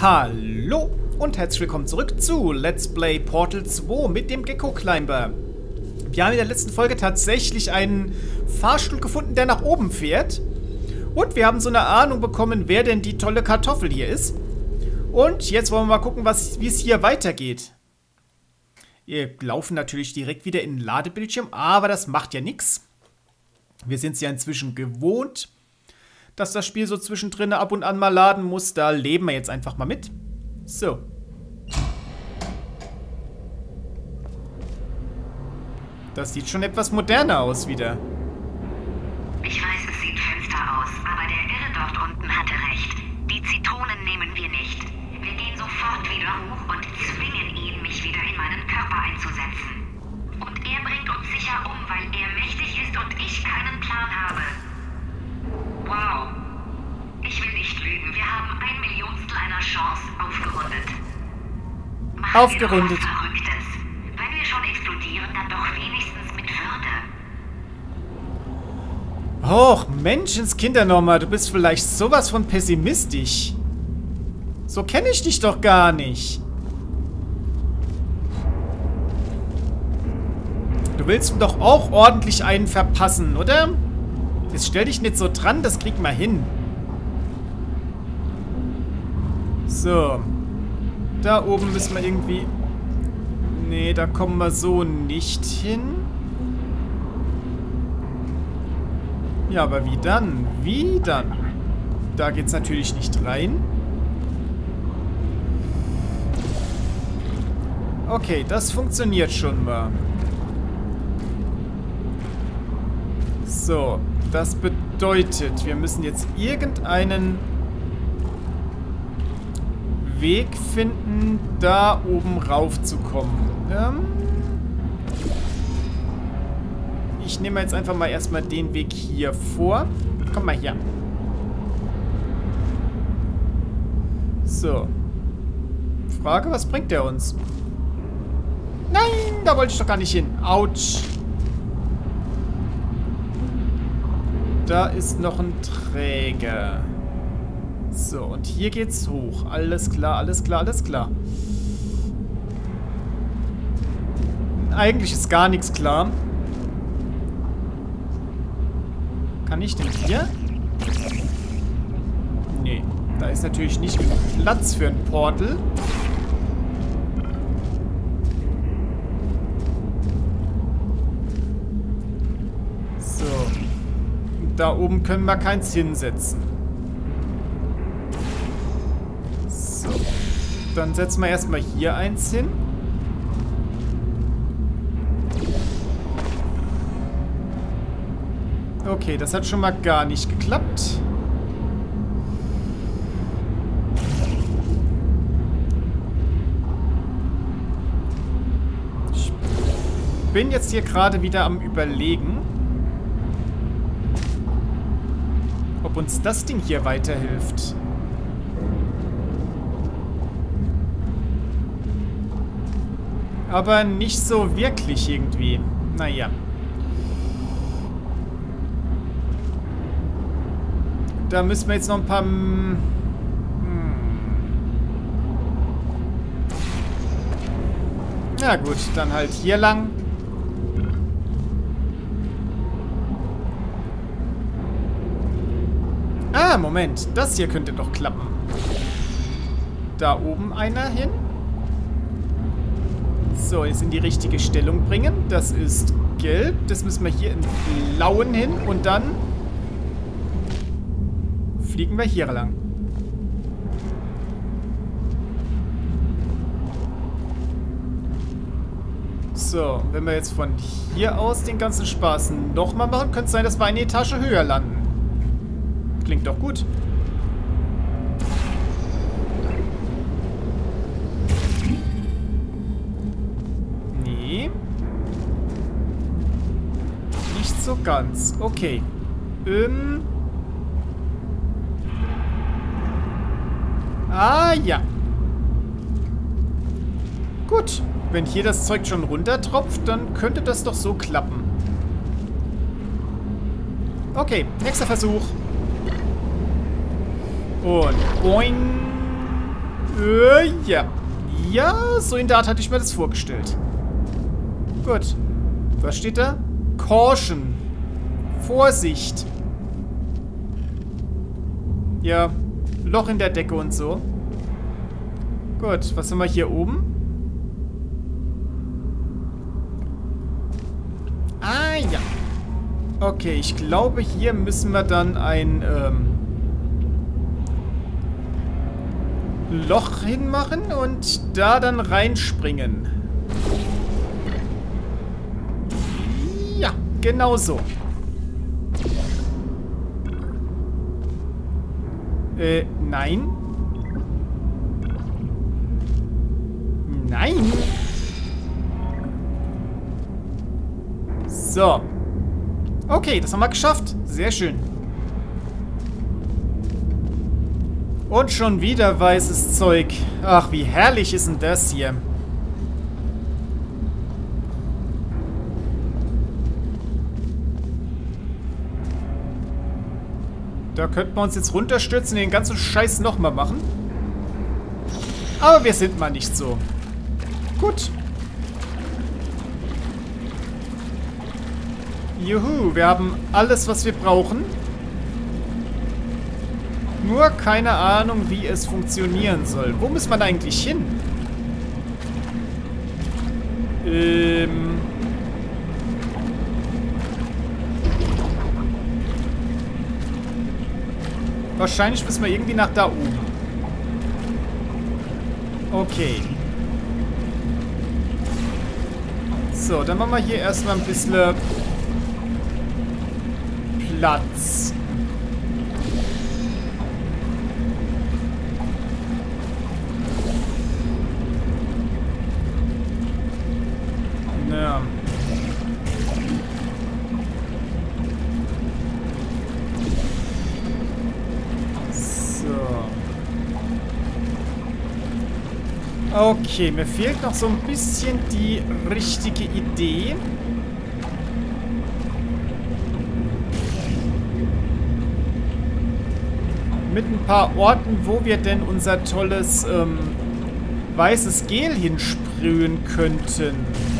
Hallo und herzlich willkommen zurück zu Let's Play Portal 2 mit dem Gecko Climber. Wir haben in der letzten Folge tatsächlich einen Fahrstuhl gefunden, der nach oben fährt. Und wir haben so eine Ahnung bekommen, wer denn die tolle Kartoffel hier ist. Und jetzt wollen wir mal gucken, wie es hier weitergeht. Wir laufen natürlich direkt wieder in den Ladebildschirm, aber das macht ja nichts. Wir sind es ja inzwischen gewohnt, dass das Spiel so zwischendrin ab und an mal laden muss. Da leben wir jetzt einfach mal mit. So. Das sieht schon etwas moderner aus wieder. Ich weiß, es sieht finster aus, aber der Irre dort unten hatte recht. Die Zitronen nehmen wir nicht. Wir gehen sofort wieder hoch und zwingen ihn, mich wieder in meinen Körper einzusetzen. Und er bringt uns sicher um, weil er mächtig ist und ich keinen Plan habe. Wow. Ich will nicht lügen. Wir haben 1/1000 einer Chance aufgerundet. Aufgerundet. Verrücktes. Wenn wir schon explodieren, dann doch wenigstens mit Würde. Och, Menschenskinder nochmal. Du bist vielleicht sowas von pessimistisch. So kenne ich dich doch gar nicht. Du willst ihm doch auch ordentlich einen verpassen, oder? Jetzt stell dich nicht so dran, das kriegt man hin. So. Da oben müssen wir irgendwie... Nee, da kommen wir so nicht hin. Ja, aber wie dann? Wie dann? Da geht's natürlich nicht rein. Okay, das funktioniert schon mal. So, das bedeutet, wir müssen jetzt irgendeinen Weg finden, da oben rauf zu kommen. Ich nehme jetzt einfach mal erstmal den Weg hier vor. Komm mal hier. So. Frage, was bringt der uns? Nein, da wollte ich doch gar nicht hin. Autsch. Da ist noch ein Träger. So, und hier geht's hoch. Alles klar, alles klar, alles klar. Eigentlich ist gar nichts klar. Kann ich denn hier? Nee, da ist natürlich nicht genug Platz für ein Portal. So. Da oben können wir keins hinsetzen. So. Dann setzen wir erstmal hier eins hin. Okay, das hat schon mal gar nicht geklappt. Ich bin jetzt hier gerade wieder am Überlegen, ob uns das Ding hier weiterhilft. Aber nicht so wirklich irgendwie. Naja. Da müssen wir jetzt noch ein paar... Ja gut, dann halt hier lang. Ah, Moment. Das hier könnte doch klappen. Da oben einer hin. So, jetzt in die richtige Stellung bringen. Das ist gelb. Das müssen wir hier in blauen hin. Und dann fliegen wir hier lang. So, wenn wir jetzt von hier aus den ganzen Spaß nochmal machen, könnte es sein, dass wir eine Etage höher landen. Klingt doch gut. Nee. Nicht so ganz. Okay. Ah, ja. Gut. Wenn hier das Zeug schon runtertropft, dann könnte das doch so klappen. Okay, nächster Versuch. Und boing. Ja. Ja, so in der Art hatte ich mir das vorgestellt. Gut. Was steht da? Caution. Vorsicht. Ja, Loch in der Decke und so. Gut, was haben wir hier oben? Ah, ja. Okay, ich glaube, hier müssen wir dann ein Loch hinmachen und da dann reinspringen. Ja, genau so. Nein. Nein. So. Okay, das haben wir geschafft. Sehr schön. Und schon wieder weißes Zeug. Ach, wie herrlich ist denn das hier? Da könnten wir uns jetzt runterstürzen und den ganzen Scheiß nochmal machen. Aber wir sind mal nicht so. Gut. Juhu, wir haben alles, was wir brauchen. Nur keine Ahnung, wie es funktionieren soll. Wo muss man eigentlich hin? Wahrscheinlich müssen wir irgendwie nach da oben. Okay. So, dann machen wir hier erstmal ein bisschen Platz. Ja. Okay, mir fehlt noch so ein bisschen die richtige Idee. Mit ein paar Orten, wo wir denn unser tolles weißes Gel hinsprühen könnten.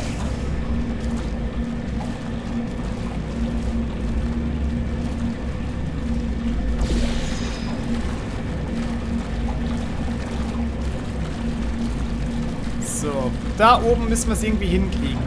So, da oben müssen wir es irgendwie hinkriegen.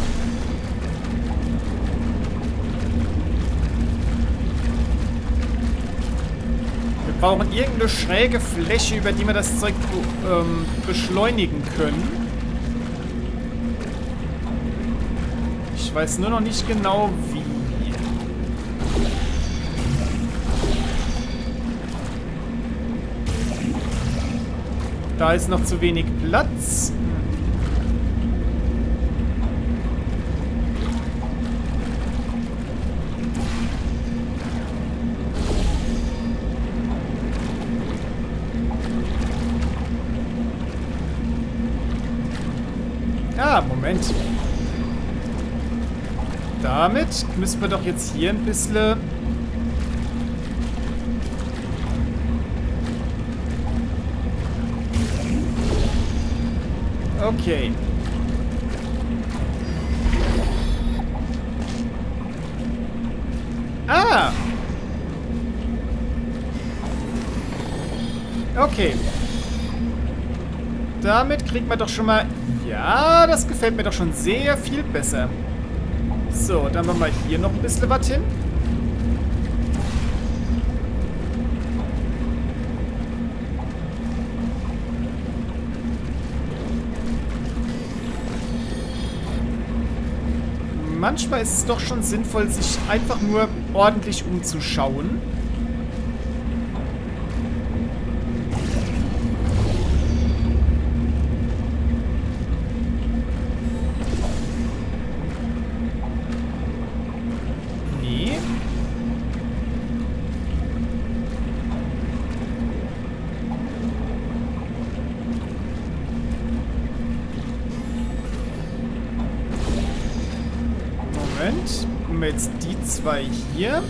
Wir brauchen irgendeine schräge Fläche, über die wir das Zeug beschleunigen können. Ich weiß nur noch nicht genau, wie. Da ist noch zu wenig Platz. Ah, Moment. Damit müssen wir doch jetzt hier ein bisschen... Okay. Ah! Okay. Damit kriegt man doch schon mal... Ja, das gefällt mir doch schon sehr viel besser. So, dann machen wir hier noch ein bisschen was hin. Manchmal ist es doch schon sinnvoll, sich einfach nur ordentlich umzuschauen. Nee. Moment. Nehmen wir jetzt die zwei hier.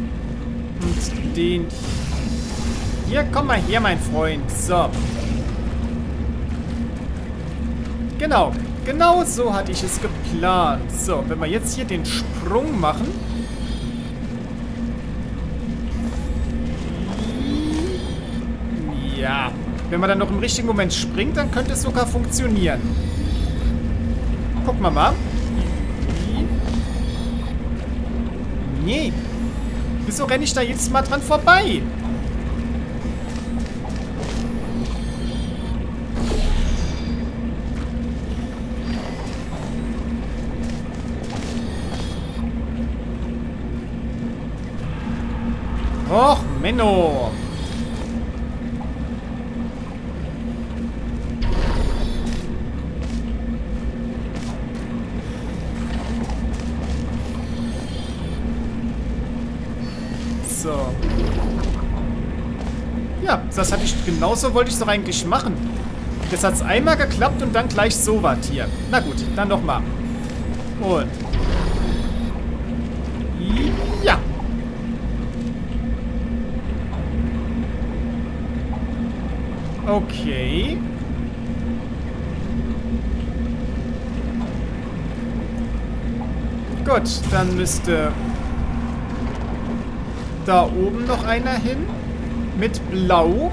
Und den hier. Komm mal her, mein Freund. So. Genau. Genau so hatte ich es geplant. So, wenn wir jetzt hier den Sprung machen. Ja. Wenn man dann noch im richtigen Moment springt, dann könnte es sogar funktionieren. Gucken wir mal. Nee. Wieso renne ich da jetzt mal dran vorbei? Och, Menno. So. Ja, das hatte ich, genauso wollte ich es doch eigentlich machen. Jetzt hat es einmal geklappt und dann gleich so was hier. Na gut, dann nochmal. Und. Ja. Okay. Gut, dann müsste da oben noch einer hin. Mit Blau.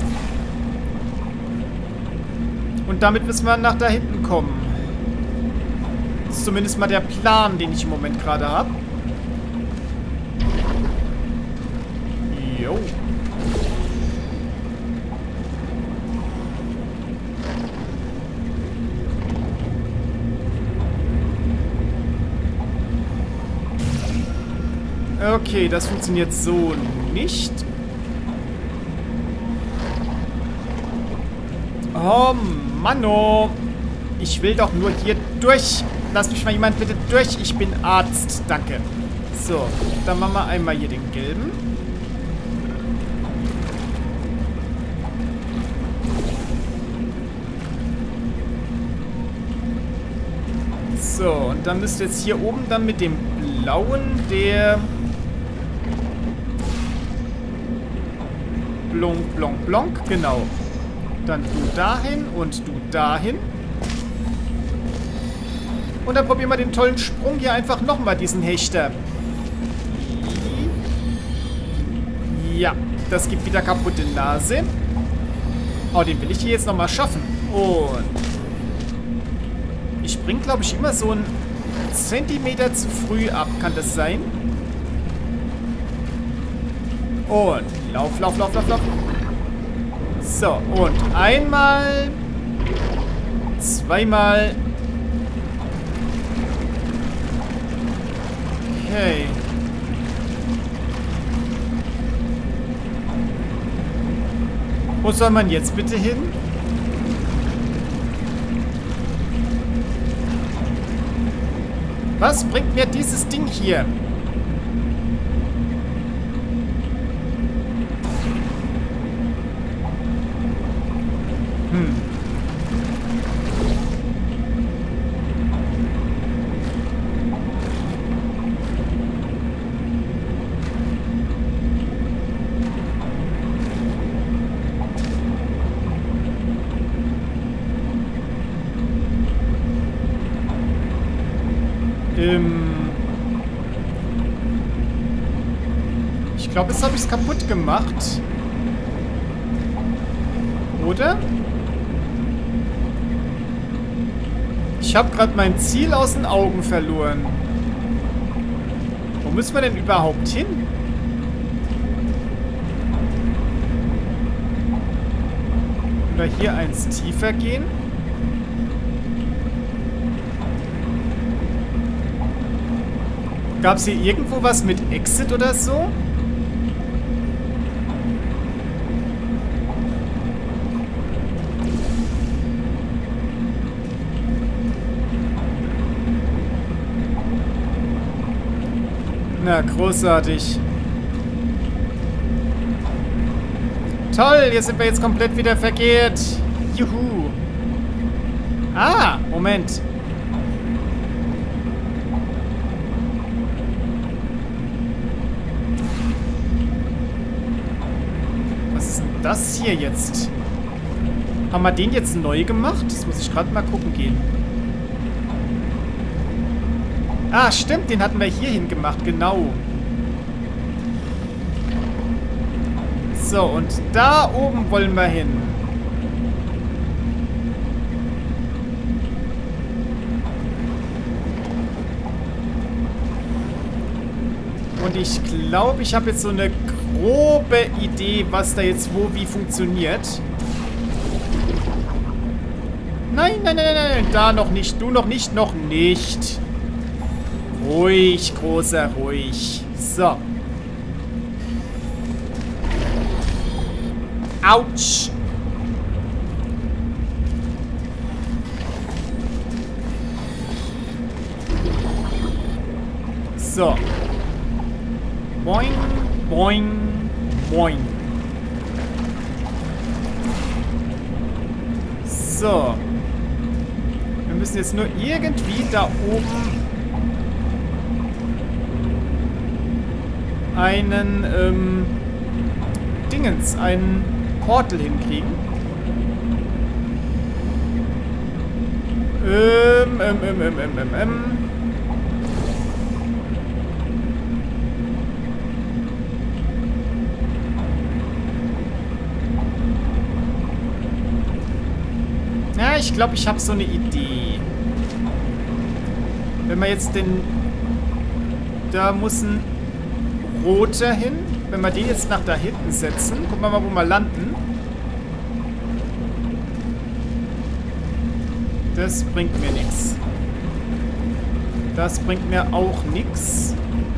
Und damit müssen wir nach da hinten kommen. Das ist zumindest mal der Plan, den ich im Moment gerade habe. Jo. Okay, das funktioniert so nicht. Oh, Manno. Ich will doch nur hier durch. Lass mich mal jemand bitte durch. Ich bin Arzt. Danke. So, dann machen wir einmal hier den gelben. So, und dann müsste jetzt hier oben dann mit dem blauen der Blonk, blonk, blonk. Genau. Dann du dahin und du dahin. Und dann probieren wir den tollen Sprung hier einfach nochmal, diesen Hechter. Ja, das gibt wieder kaputte Nase. Oh, den will ich hier jetzt nochmal schaffen. Und ich spring, glaube ich, immer so einen Zentimeter zu früh ab. Kann das sein? Und lauf, lauf, lauf, lauf, lauf. So, und einmal, zweimal. Okay. Wo soll man jetzt bitte hin? Was bringt mir dieses Ding hier? Ich glaube, jetzt habe ich es kaputt gemacht. Oder? Ich habe gerade mein Ziel aus den Augen verloren. Wo müssen wir denn überhaupt hin? Oder hier eins tiefer gehen? Gab es hier irgendwo was mit Exit oder so? Na, großartig. Toll, hier sind wir jetzt komplett wieder verkehrt. Juhu. Ah, Moment. Was ist denn das hier jetzt? Haben wir den jetzt neu gemacht? Das muss ich gerade mal gucken gehen. Ah, stimmt, den hatten wir hierhin gemacht, genau. So, und da oben wollen wir hin. Und ich glaube, ich habe jetzt so eine grobe Idee, was da jetzt wo wie funktioniert. Nein, nein, nein, nein, nein, da noch nicht, du noch nicht, noch nicht. Ruhig, Großer, ruhig. So. Autsch. So. Boing, boing, boing. So. Wir müssen jetzt nur irgendwie da oben einen, Dingens, einen Portal hinkriegen. Ja, ich glaube, ich habe so eine Idee. Wenn wir jetzt den... Da muss ein roter hin. Wenn wir den jetzt nach da hinten setzen, gucken wir mal, wo wir landen. Das bringt mir nichts. Das bringt mir auch nichts.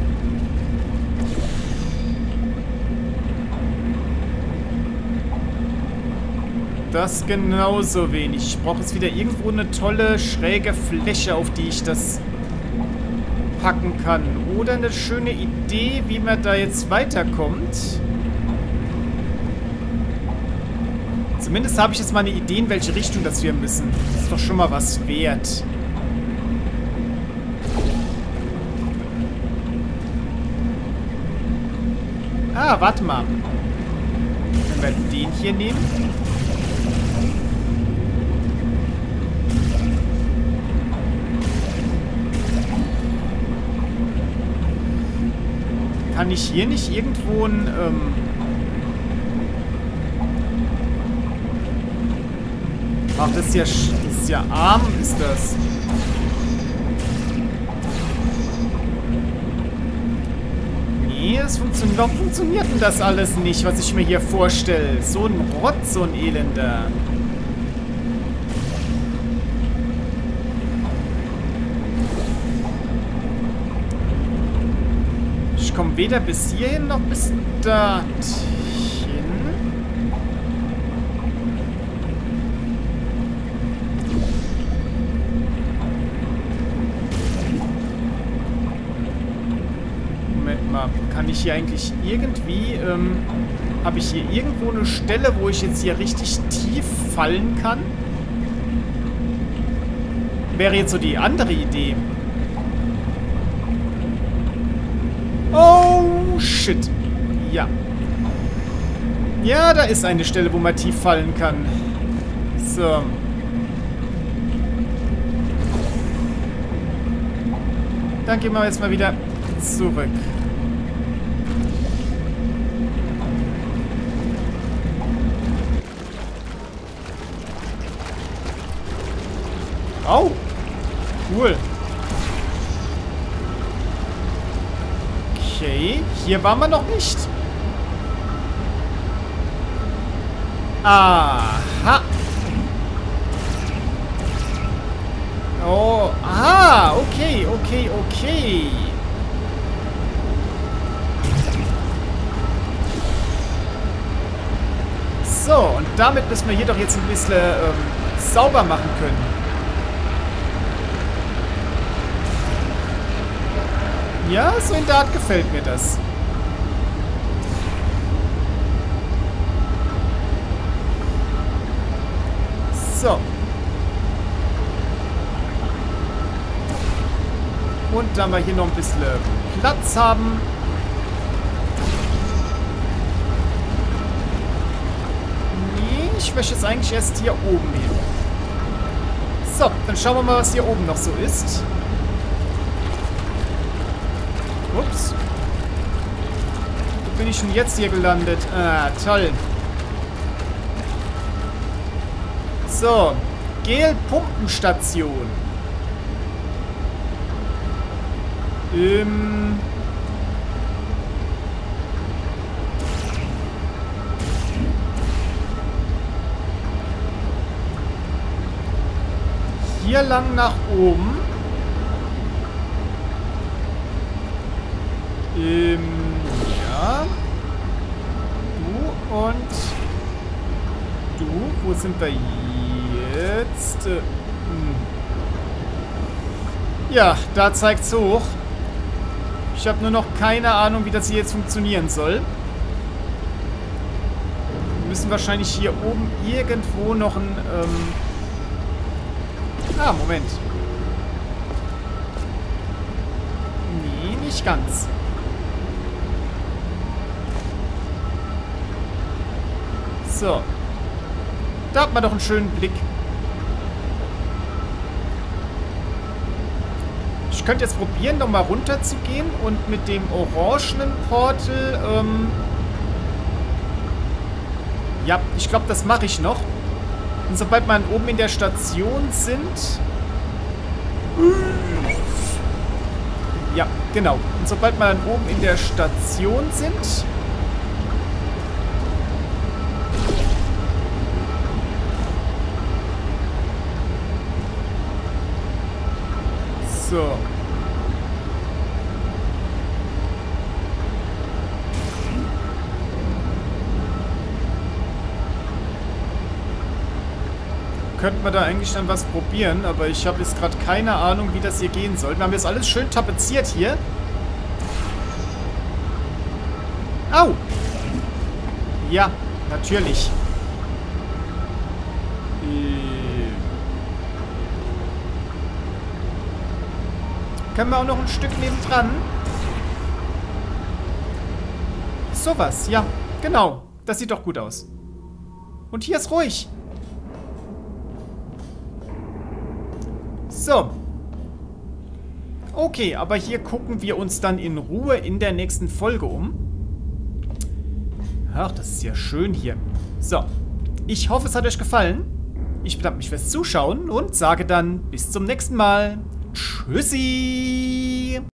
Das genauso wenig. Ich brauche jetzt wieder irgendwo eine tolle, schräge Fläche, auf die ich das packen kann. Oder eine schöne Idee, wie man da jetzt weiterkommt. Zumindest habe ich jetzt mal eine Idee, in welche Richtung das wir müssen. Das ist doch schon mal was wert. Ah, warte mal. Wenn wir den hier nehmen. Kann ich hier nicht irgendwo ein, Ach, das ist ja arm, ist das. Nee, das funktioniert. Warum funktioniert denn das alles nicht, was ich mir hier vorstelle? So ein Rotz, so ein Elender. Ich komme weder bis hierhin noch bis dorthin. Moment mal, kann ich hier eigentlich irgendwie, habe ich hier irgendwo eine Stelle, wo ich jetzt hier richtig tief fallen kann? Wäre jetzt so die andere Idee. Oh, shit. Ja. Ja, da ist eine Stelle, wo man tief fallen kann. So. Dann gehen wir jetzt mal wieder zurück. Oh. Cool. Okay, hier waren wir noch nicht. Aha. Oh, aha, okay, okay, okay. So, und damit müssen wir hier doch jetzt ein bisschen sauber machen können. Ja, so in der Art gefällt mir das. So. Und da wir hier noch ein bisschen Platz haben. Nee, ich möchte jetzt eigentlich erst hier oben hin. So, dann schauen wir mal, was hier oben noch so ist. Ups. Wo bin ich denn jetzt hier gelandet? Ah, toll. So. Gelpumpenstation. Hier lang nach oben. Ja. Du und du. Wo sind wir jetzt? Ja, da zeigt's hoch. Ich habe nur noch keine Ahnung, wie das hier jetzt funktionieren soll. Wir müssen wahrscheinlich hier oben irgendwo noch ein... Moment. Nee, nicht ganz. So. Da hat man doch einen schönen Blick. Ich könnte jetzt probieren, nochmal runter zu gehen und mit dem orangenen Portal, ja, ich glaube, das mache ich noch. Und sobald wir oben in der Station sind... Ja, genau. Und sobald wir dann oben in der Station sind... So. Könnten wir da eigentlich dann was probieren, aber ich habe jetzt gerade keine Ahnung, wie das hier gehen soll. Wir haben jetzt alles schön tapeziert hier. Au! Ja, natürlich. Können wir auch noch ein Stück nebendran? Sowas, ja. Genau. Das sieht doch gut aus. Und hier ist ruhig. So. Okay, aber hier gucken wir uns dann in Ruhe in der nächsten Folge um. Ach, das ist ja schön hier. So. Ich hoffe, es hat euch gefallen. Ich bedanke mich fürs Zuschauen und sage dann bis zum nächsten Mal. Tschüssi!